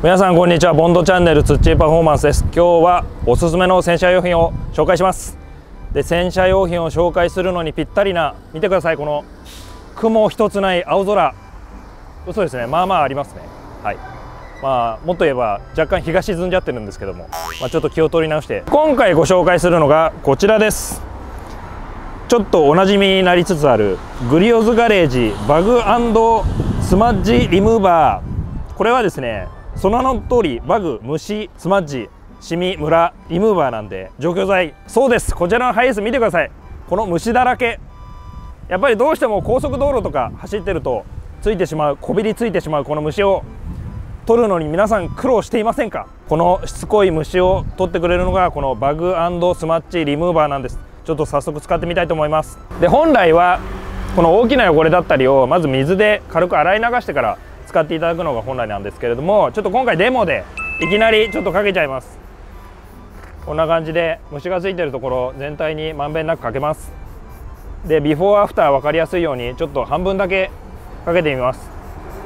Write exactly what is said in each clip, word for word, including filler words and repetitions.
皆さんこんにちは。ボンドチャンネルツッチーパフォーマンスです。今日はおすすめの洗車用品を紹介します。で洗車用品を紹介するのにぴったりな、見てください、この雲一つない青空。嘘ですね、まあまあありますね。はい、まあもっと言えば若干日が沈んじゃってるんですけども、まあ、ちょっと気を取り直して今回ご紹介するのがこちらです。ちょっとおなじみになりつつあるグリオズガレージバグ&スマッジリムーバー。これはですね、その名の通りバグ、虫、スマッジ、シミ、ムラ、リムーバーなんで除去剤。そうです、こちらのハイエース見てください。この虫だらけ。やっぱりどうしても高速道路とか走ってるとついてしまう、こびりついてしまうこの虫を取るのに皆さん苦労していませんか？このしつこい虫を取ってくれるのがこのバグ&スマッチリムーバーなんです。ちょっと早速使ってみたいと思います。で本来はこの大きな汚れだったりをまず水で軽く洗い流してから使っていただくのが本来なんですけれども、ちょっと今回デモでいきなりちょっとかけちゃいます。こんな感じで虫がついてるところ全体にまんべんなくかけます。でビフォーアフター分かりやすいようにちょっと半分だけかけてみます。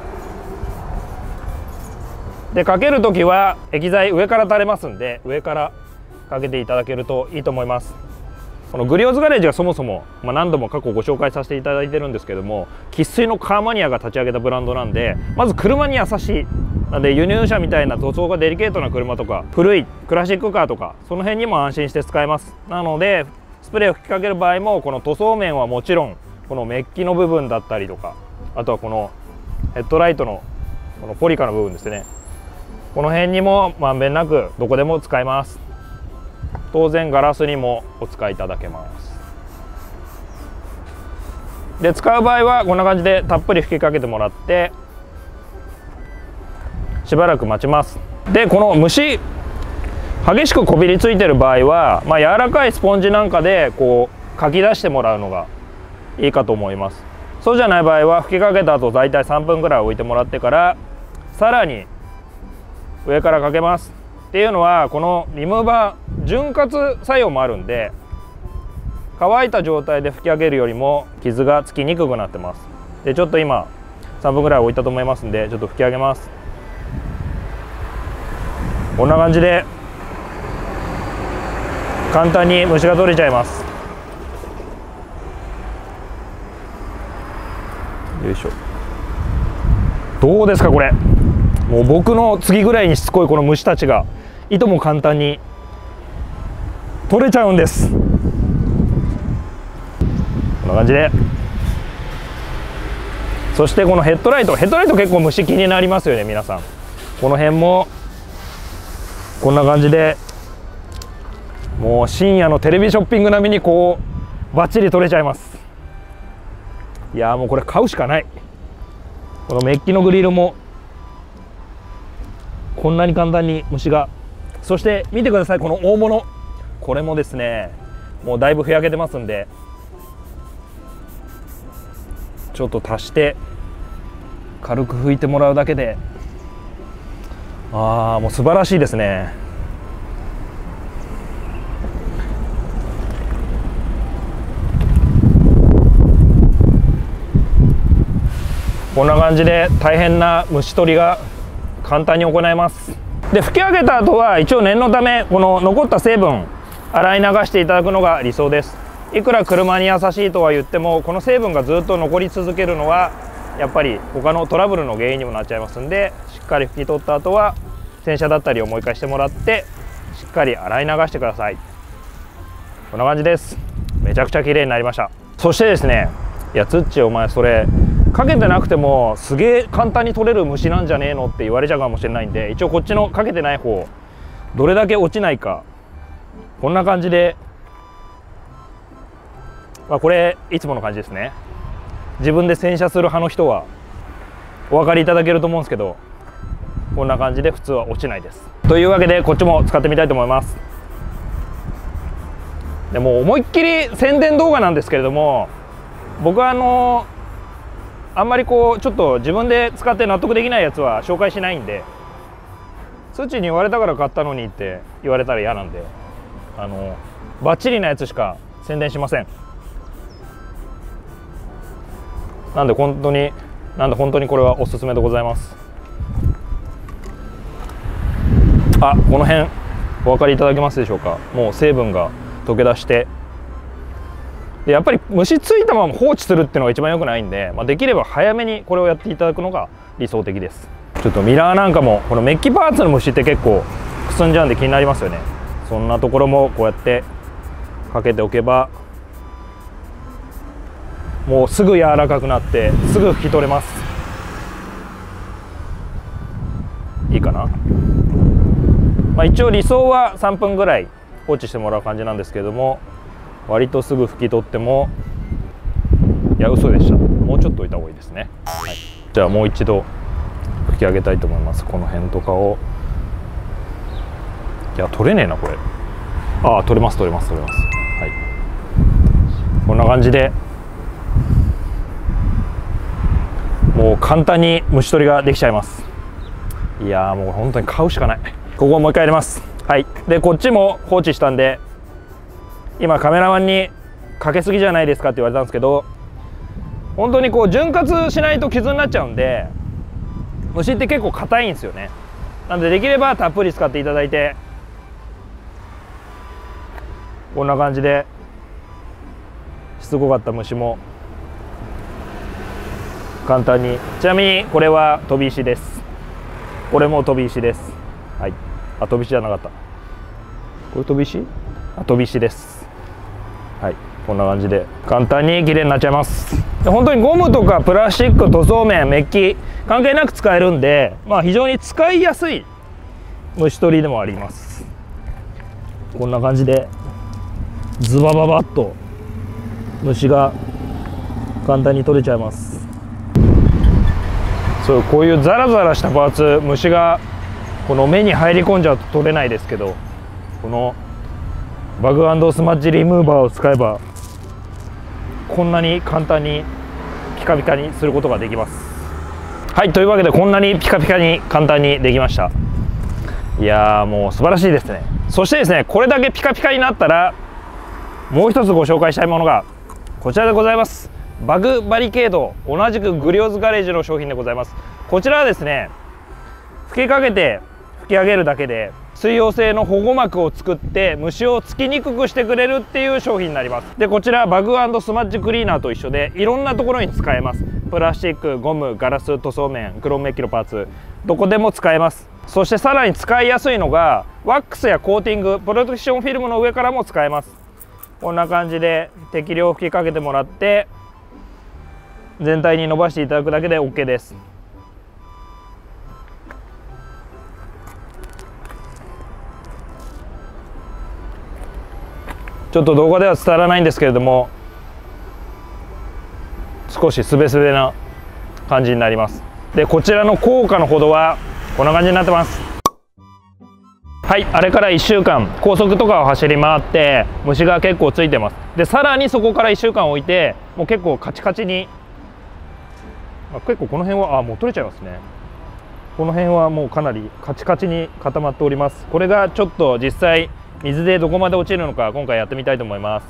でかける時は液剤上から垂れますんで、上からかけていただけるといいと思います。このグリオズガレージがそもそも、まあ、何度も過去ご紹介させていただいてるんですけども、生粋のカーマニアが立ち上げたブランドなんで、まず車に優しい。なんで輸入車みたいな塗装がデリケートな車とか古いクラシックカーとかその辺にも安心して使えます。なのでスプレーを吹きかける場合もこの塗装面はもちろん、このメッキの部分だったりとか、あとはこのヘッドライトのこのポリカの部分ですね、この辺にもまんべんなくどこでも使えます。当然ガラスにもお使いいただけます。で使う場合はこんな感じでたっぷり吹きかけてもらってしばらく待ちます。でこの虫激しくこびりついてる場合は、まあ、柔らかいスポンジなんかでこうかき出してもらうのがいいかと思います。そうじゃない場合は吹きかけた後だいたいさんぷんぐらい置いてもらってからさらに上からかけます。っていうのはこのリムーバー潤滑作用もあるんで、乾いた状態で吹き上げるよりも傷がつきにくくなってます。でちょっと今さんぷんぐらい置いたと思いますんで、ちょっと吹き上げます。こんな感じで簡単に虫が取れちゃいます。よいしょ。どうですかこれ。もう僕の次ぐらいにしつこいこの虫たちがいとも簡単に取れちゃうんです。こんな感じで。そしてこのヘッドライトヘッドライト結構虫気になりますよね皆さん。この辺もこんな感じでもう深夜のテレビショッピング並みにこうバッチリ取れちゃいます。いやーもうこれ買うしかない。このメッキのグリルもこんなに簡単に虫が。そして見てください、この大物、これもですねもうだいぶふやけてますんで、ちょっと足して軽く拭いてもらうだけで、ああもう素晴らしいですね。こんな感じで大変な虫取りが簡単に行えます。で吹き上げた後は一応念のためこの残った成分洗い流していただくのが理想です。いくら車に優しいとは言ってもこの成分がずっと残り続けるのはやっぱり他のトラブルの原因にもなっちゃいますんで、しっかり拭き取った後は洗車だったりをもう一回してもらってしっかり洗い流してください。こんな感じです。めちゃくちゃ綺麗になりました。そしてですね、いやツッチーお前それかけてなくてもすげえ簡単に取れる虫なんじゃねえのって言われちゃうかもしれないんで、一応こっちのかけてない方どれだけ落ちないか、こんな感じで、まあ、これいつもの感じですね。自分で洗車する派の人はお分かりいただけると思うんですけど、こんな感じで普通は落ちないです。というわけでこっちも使ってみたいと思います。でも思いっきり宣伝動画なんですけれども、僕はあのあんまりこうちょっと自分で使って納得できないやつは紹介しないんで、ツッチーに言われたから買ったのにって言われたら嫌なんで、あのバッチリなやつしか宣伝しません。なんで本当になんで本当にこれはおすすめでございます。 あ、この辺お分かりいただけますでしょうか。もう成分が溶け出して、でやっぱり虫ついたまま放置するっていうのが一番良くないんで、まあ、できれば早めにこれをやっていただくのが理想的です。ちょっとミラーなんかもこのメッキパーツの虫って結構くすんじゃうんで気になりますよね。そんなところもこうやってかけておけばもうすぐ柔らかくなってすぐ拭き取れます。いいかな。まあ、一応理想はさんぷんぐらい放置してもらう感じなんですけれども、割とすぐ拭き取っても、いや嘘でした、もうちょっと置いた方がいいですね。はい、じゃあもう一度拭き上げたいと思います。この辺とかを、いや取れねえなこれ。ああ取れます取れます取れます。はい、こんな感じでもう簡単に虫取りができちゃいます。いやーもう本当に買うしかない。ここをもう一回やります。はい、でこっちも放置したんで、今カメラマンにかけすぎじゃないですかって言われたんですけど、本当にこう潤滑しないと傷になっちゃうんで、虫って結構硬いんですよね。なんでできればたっぷり使っていただいて、こんな感じでしつこかった虫も簡単に。ちなみにこれは飛び石です。これも飛び石です。はい、あ飛び石じゃなかった、これ飛び石、あ飛び石です。はい、こんな感じで簡単に綺麗になっちゃいます。で本当にゴムとかプラスチック、塗装面、メッキ関係なく使えるんで、まあ、非常に使いやすい虫取りでもあります。こんな感じでズバババッと虫が簡単に取れちゃいます。そう、こういうザラザラしたパーツ、虫がこの目に入り込んじゃうと取れないですけど、このバグ&スマッチリムーバーを使えばこんなに簡単にピカピカにすることができます。はい、というわけでこんなにピカピカに簡単にできました。いやーもう素晴らしいですね。そしてですね、これだけピカピカになったらもう一つご紹介したいものがこちらでございます。バグバリケード、同じくグリオズガレージの商品でございます。こちらはですね、吹きかけて吹き上げるだけで水溶性の保護膜を作って虫をつきにくくしてくれるっていう商品になります。でこちらバグ&スマッチクリーナーと一緒でいろんなところに使えます。プラスチック、ゴム、ガラス、塗装面、クロームメッキのパーツ、どこでも使えます。そしてさらに使いやすいのがワックスやコーティング、プロテクションフィルムの上からも使えます。こんな感じで適量吹きかけてもらって全体に伸ばしていただくだけで オーケー です。ちょっと動画では伝わらないんですけれども、少しスベスベな感じになります。でこちらの効果のほどはこんな感じになってます。はい、あれからいっしゅうかん高速とかを走り回って虫が結構ついてます。でさらにそこからいっしゅうかん置いてもう結構カチカチに、あ結構この辺はあもう取れちゃいますね。この辺はもうかなりカチカチに固まっております。これがちょっと実際水でどこまで落ちるのか今回やってみたいと思います。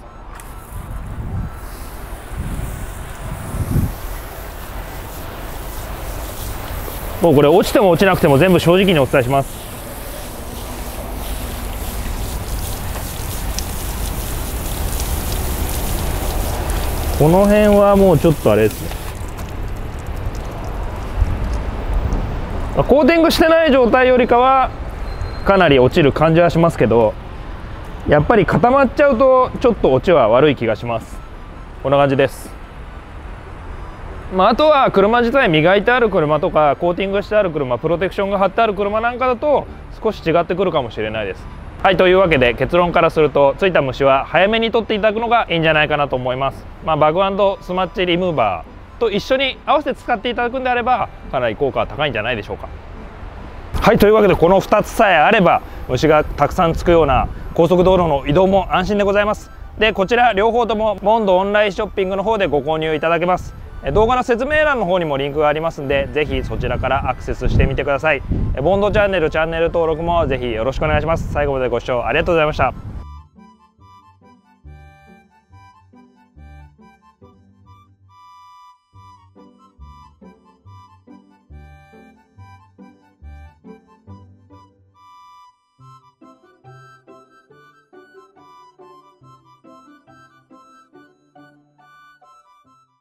もうこれ落ちても落ちなくても全部正直にお伝えします。この辺はもうちょっとあれですね、コーティングしてない状態よりかはかなり落ちる感じはしますけど、やっぱり固まっちゃうとちょっと落ちは悪い気がします。こんな感じです。まあ、あとは車自体磨いてある車とかコーティングしてある車、プロテクションが貼ってある車なんかだと少し違ってくるかもしれないです。はい、というわけで結論からするとついた虫は早めに取っていただくのがいいんじゃないかなと思います。まあ、バグ&スマッチリムーバーと一緒に合わせて使っていただくんであればかなり効果は高いんじゃないでしょうか。はい、というわけでこのふたつさえあれば虫がたくさんつくような高速道路の移動も安心でございます。でこちら両方ともモンドオンラインショッピングの方でご購入いただけます。動画の説明欄の方にもリンクがありますんで、ぜひそちらからアクセスしてみてください。ボンドチャンネルチャンネル登録もぜひよろしくお願いします。最後までご視聴ありがとうございました。